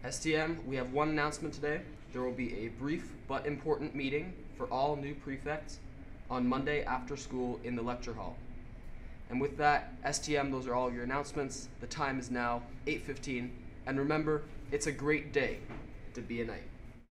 STM, we have one announcement today. There will be a brief but important meeting for all new prefects on Monday after school in the lecture hall. And with that, STM, those are all your announcements. The time is now 8:15, and remember, it's a great day to be a knight.